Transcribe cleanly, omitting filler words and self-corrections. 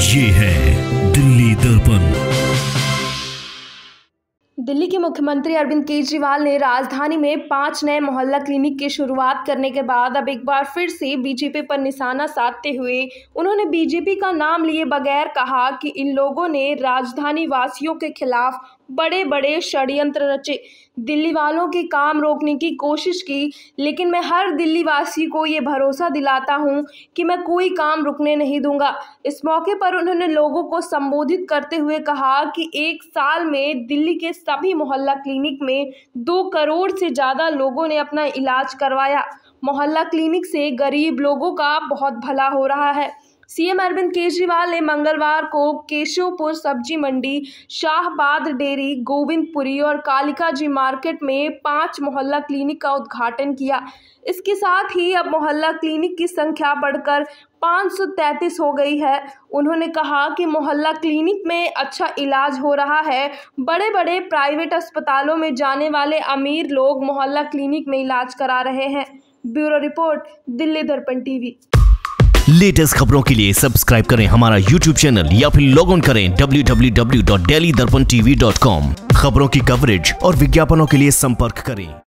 ये है दिल्ली दर्पण। दिल्ली के मुख्यमंत्री अरविंद केजरीवाल ने राजधानी में 5 नए मोहल्ला क्लिनिक की शुरुआत करने के बाद अब एक बार फिर से बीजेपी पर निशाना साधते हुए उन्होंने बीजेपी का नाम लिए बगैर कहा कि इन लोगों ने राजधानी वासियों के खिलाफ बड़े बड़े षड्यंत्र रचे, दिल्ली वालों के काम रोकने की कोशिश की, लेकिन मैं हर दिल्ली वासी को ये भरोसा दिलाता हूं कि मैं कोई काम रुकने नहीं दूंगा। इस मौके पर उन्होंने लोगों को संबोधित करते हुए कहा कि एक साल में दिल्ली के सभी मोहल्ला क्लिनिक में 2 करोड़ से ज़्यादा लोगों ने अपना इलाज करवाया। मोहल्ला क्लिनिक से गरीब लोगों का बहुत भला हो रहा है। सीएम अरविंद केजरीवाल ने मंगलवार को केशवपुर सब्जी मंडी, शाहबाद डेयरी, गोविंदपुरी और कालिका जी मार्केट में 5 मोहल्ला क्लिनिक का उद्घाटन किया। इसके साथ ही अब मोहल्ला क्लिनिक की संख्या बढ़कर 533 हो गई है। उन्होंने कहा कि मोहल्ला क्लिनिक में अच्छा इलाज हो रहा है। बड़े बड़े प्राइवेट अस्पतालों में जाने वाले अमीर लोग मोहल्ला क्लिनिक में इलाज करा रहे हैं। ब्यूरो रिपोर्ट, दिल्ली दर्पण टीवी। लेटेस्ट खबरों के लिए सब्सक्राइब करें हमारा YouTube चैनल या फिर लॉग ऑन करें www.delhidarpantv.com। खबरों की कवरेज और विज्ञापनों के लिए संपर्क करें।